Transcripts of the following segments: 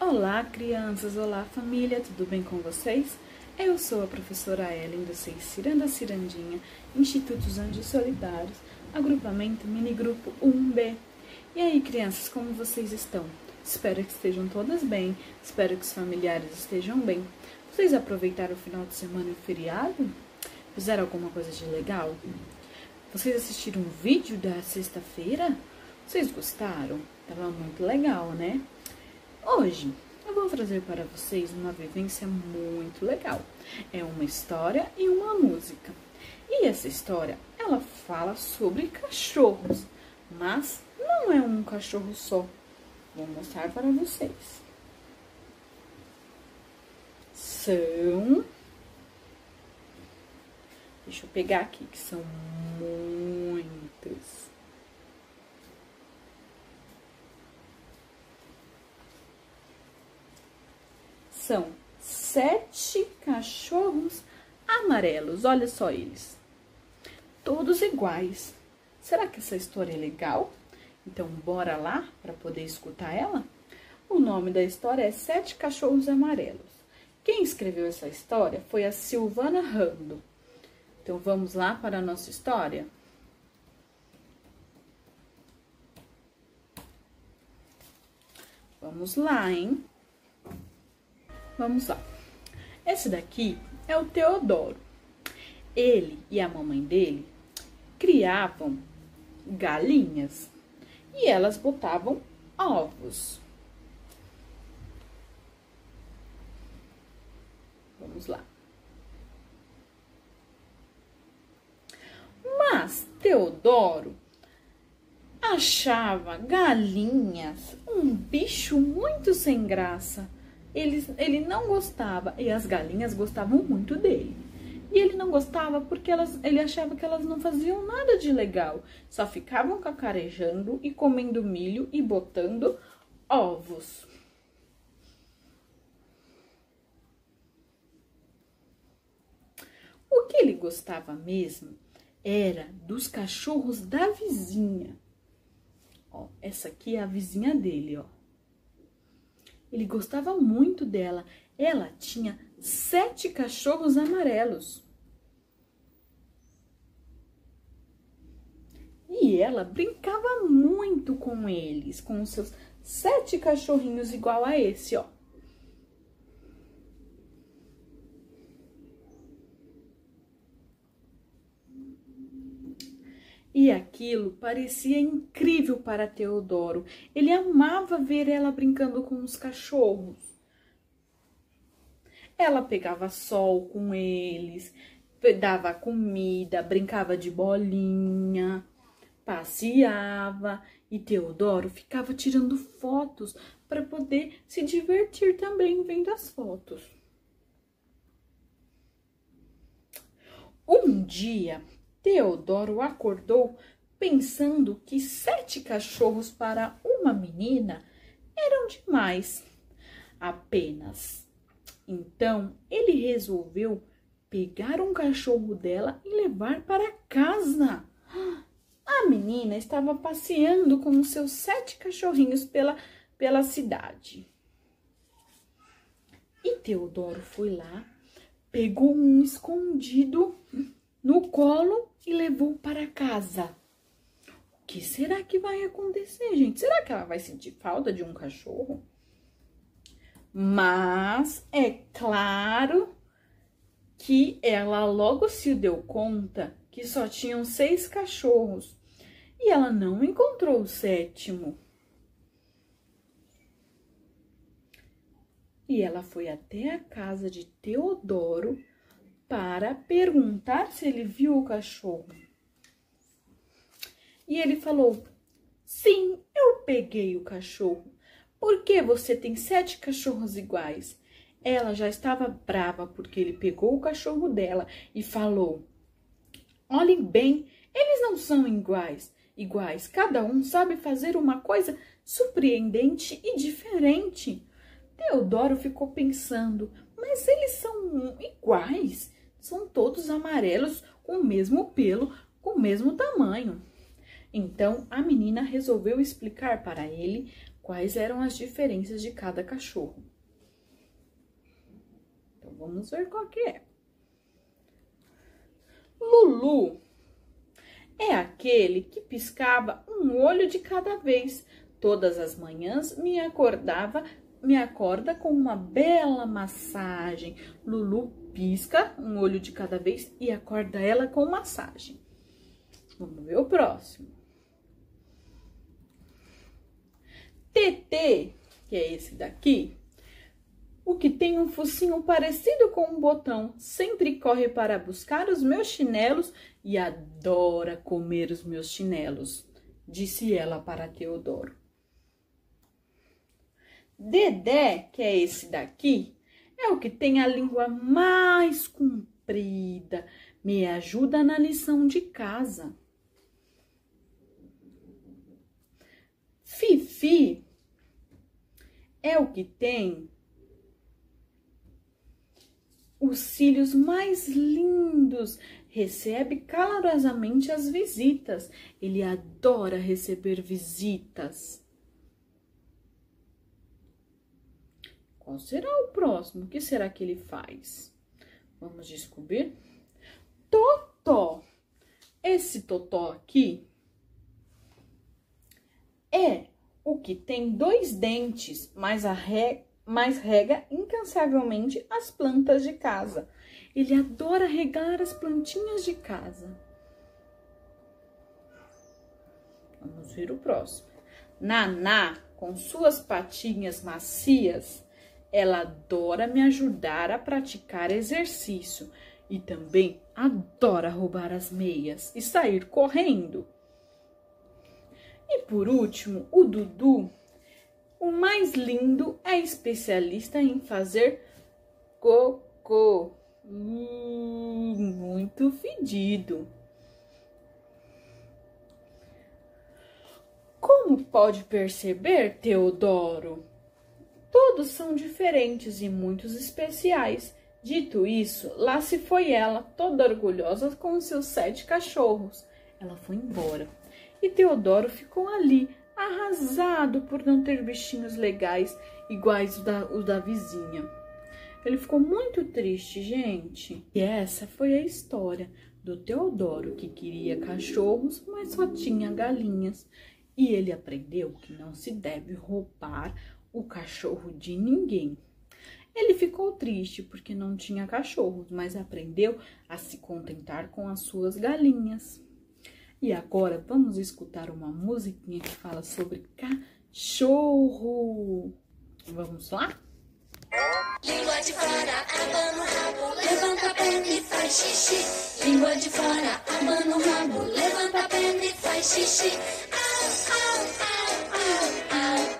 Olá, crianças! Olá, família! Tudo bem com vocês? Eu sou a professora Ellen do SEI Ciranda Cirandinha, Institutos Anjos Solidários, agrupamento minigrupo 1B. E aí, crianças, como vocês estão? Espero que estejam todas bem, espero que os familiares estejam bem. Vocês aproveitaram o final de semana e o feriado? Fizeram alguma coisa de legal? Vocês assistiram um vídeo da sexta-feira? Vocês gostaram? Tava muito legal, né? Hoje eu vou trazer para vocês uma vivência muito legal. É uma história e uma música. E essa história, ela fala sobre cachorros, mas não é um cachorro só. Vou mostrar para vocês. Deixa eu pegar aqui, que são muitos. São 7 cachorros amarelos, olha só eles. Todos iguais. Será que essa história é legal? Então, bora lá para poder escutar ela? O nome da história é 7 Cachorros Amarelos. Quem escreveu essa história foi a Silvana Rando. Então, vamos lá para a nossa história? Vamos lá, hein? Vamos lá. Esse daqui é o Teodoro. Ele e a mamãe dele criavam galinhas e elas botavam ovos. Vamos lá. Mas Teodoro achava galinhas um bicho muito sem graça. Ele não gostava, e as galinhas gostavam muito dele. E ele não gostava porque ele achava que elas não faziam nada de legal. Só ficavam cacarejando e comendo milho e botando ovos. O que ele gostava mesmo era dos cachorros da vizinha. Ó, essa aqui é a vizinha dele, ó. Ele gostava muito dela. Ela tinha 7 cachorros amarelos. E ela brincava muito com eles, com os seus 7 cachorrinhos igual a esse, ó. E aquilo parecia incrível para Teodoro. Ele amava ver ela brincando com os cachorros. Ela pegava sol com eles, dava comida, brincava de bolinha, passeava. E Teodoro ficava tirando fotos para poder se divertir também vendo as fotos. Um dia, Teodoro acordou pensando que 7 cachorros para uma menina eram demais. Apenas. Então, ele resolveu pegar um cachorro dela e levar para casa. A menina estava passeando com os seus 7 cachorrinhos pela cidade. E Teodoro foi lá, pegou um escondido no colo e levou para casa. O que será que vai acontecer, gente? Será que ela vai sentir falta de um cachorro? Mas é claro que ela logo se deu conta que só tinham 6 cachorros e ela não encontrou o 7º. E ela foi até a casa de Teodoro para perguntar se ele viu o cachorro. E ele falou: sim, eu peguei o cachorro. Por que você tem 7 cachorros iguais? Ela já estava brava porque ele pegou o cachorro dela e falou: olhem bem, eles não são iguais. Cada um sabe fazer uma coisa surpreendente e diferente. Teodoro ficou pensando: mas eles são iguais. São todos amarelos, com o mesmo pelo, com o mesmo tamanho. Então, a menina resolveu explicar para ele quais eram as diferenças de cada cachorro. Então, vamos ver qual que é. Lulu é aquele que piscava um olho de cada vez. Todas as manhãs me acorda com uma bela massagem. Lulu pisca um olho de cada vez e acorda ela com massagem. Vamos ver o próximo. TT, que é esse daqui, o que tem um focinho parecido com um botão, sempre corre para buscar os meus chinelos e adora comer os meus chinelos, disse ela para Teodoro. Dedé, que é esse daqui, é o que tem a língua mais comprida, me ajuda na lição de casa. Fifi é o que tem os cílios mais lindos, recebe calorosamente as visitas. Ele adora receber visitas. Qual será o próximo? O que será que ele faz? Vamos descobrir. Totó. Esse totó aqui é o que tem 2 dentes, mas rega incansavelmente as plantas de casa. Ele adora regar as plantinhas de casa. Vamos ver o próximo. Naná, com suas patinhas macias, ela adora me ajudar a praticar exercício e também adora roubar as meias e sair correndo. E por último, o Dudu, o mais lindo, é especialista em fazer cocô. Muito fedido. Como pode perceber, Teodoro? Todos são diferentes e muitos especiais. Dito isso, lá se foi ela, toda orgulhosa com os seus 7 cachorros. Ela foi embora. E Teodoro ficou ali, arrasado por não ter bichinhos legais iguais os da vizinha. Ele ficou muito triste, gente. E essa foi a história do Teodoro, que queria cachorros, mas só tinha galinhas. E ele aprendeu que não se deve roubar o cachorro de ninguém. Ele ficou triste porque não tinha cachorros, mas aprendeu a se contentar com as suas galinhas. E agora vamos escutar uma musiquinha que fala sobre cachorro. Vamos lá? Língua de fora, abana o rabo, levanta a perna e faz xixi. Língua de fora, abana o rabo, levanta a perna e faz xixi. Au, au, au, au, au.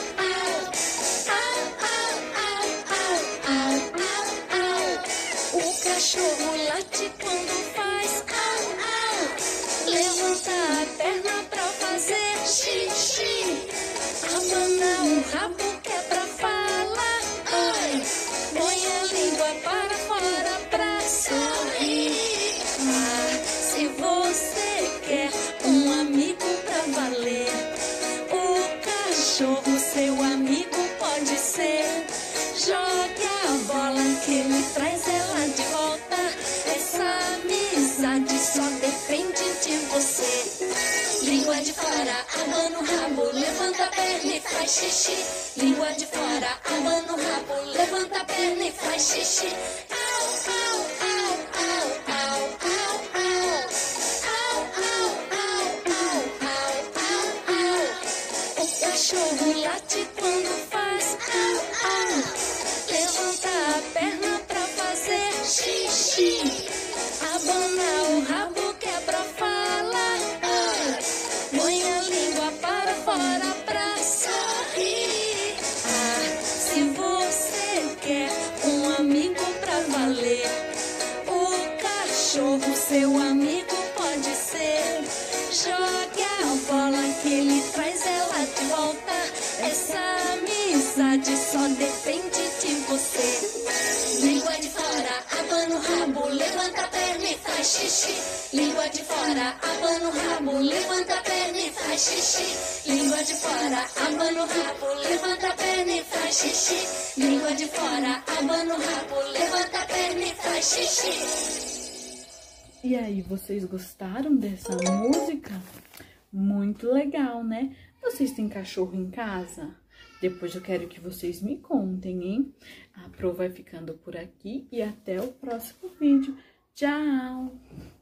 Cachorro late quando faz au, au. Levanta a perna pra fazer xixi. Abana o rabo que é pra falar oi. Põe a língua para fora pra sorrir. Se você quer um amigo pra valer, o cachorro seu amigo pode ser. Jogue a bola que ele traz ela de volta. Essa amizade só depende de você. Língua de fora, abana o rabo, levanta a perna e faz xixi. Língua de fora, abana o rabo, levanta a perna e faz xixi. Au, au, au, au, au, au, au. Au, au, au, au, au, au. O cachorro late quando faz au, au. Levanta a perna pra fazer xixi. Abana o rabo que é pra falar oi. Põe a língua para fora pra sorrir. Se você quer um amigo pra valer, o cachorro seu amigo pode ser. Jogue a bola que ele traz ela de volta. Essa amizade só depende de você. Língua de fora, abana o rabo, levanta a perna e faz xixi. Língua de fora, abana o rabo, levanta a perna e faz faz xixi. Língua de fora, abana o rabo, levanta a perna e faz xixi. Língua de fora, abana o rabo, levanta a perna e faz xixi. E aí, vocês gostaram dessa música? Muito legal, né? Vocês têm cachorro em casa? Depois eu quero que vocês me contem, hein? A Pro vai ficando por aqui e até o próximo vídeo. Tchau!